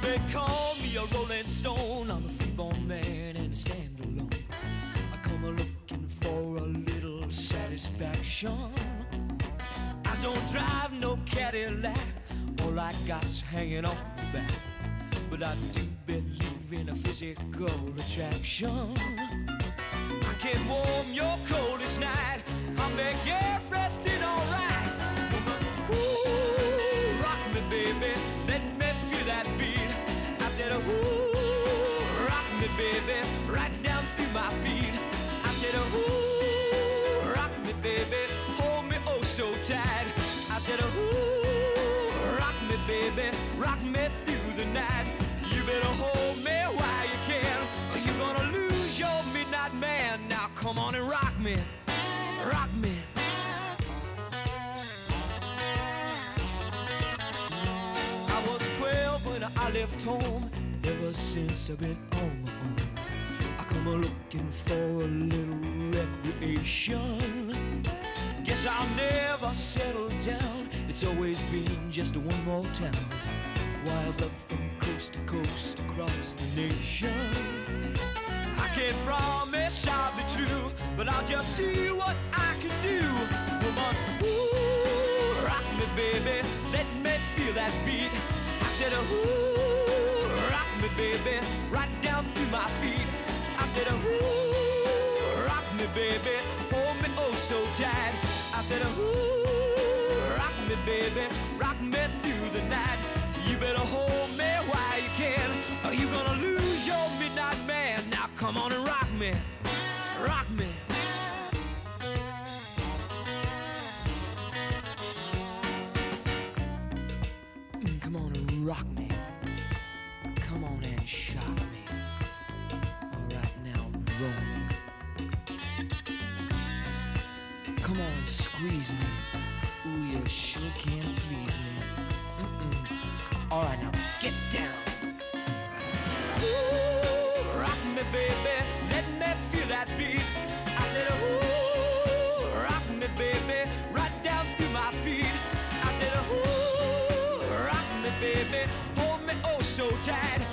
may call me a rolling stone, I'm a free-born man and I stand alone. I come a-looking for a little satisfaction. I don't drive no Cadillac, all I got's hanging on the back. But I do believe in a physical attraction. I can warm your coldest night, I'll make everything alright. Ooh, rock me baby, let me feel that beat. I said ooh, rock me baby, right down through my feet. I said ooh, rock me baby, hold me oh so tight. I said ooh, rock me baby, rock me through the night. You better hold me while you can, or you're gonna lose your midnight man. Now come on and rock me, rock me. I was 12 when I left home. Ever since I've been on my own. I come a-looking for a little recreation. Guess I'll never settle down. It's always been just one more town. Wild up from coast to coast across the nation. I can't promise I'll be true, but I'll just see what I can do. Woman, ooh, rock me baby, let me feel that beat. I said ooh, rock me baby, right down through my feet. I said ooh, rock me baby, hold me oh so tight. I said ooh, rock me baby, rock me through the night. You better hold me while you can, or you're gonna lose your midnight man. Now come on and rock me, rock me. Come on and rock me. Come on and shock me. Alright now, roll me. Come on and squeeze me. Ooh, you sure can please me. Alright now, get down. Ooh, rock me baby, let me feel that beat. I said ooh, rock me baby, right down through my feet. I said ooh, rock me baby, hold me oh so tight.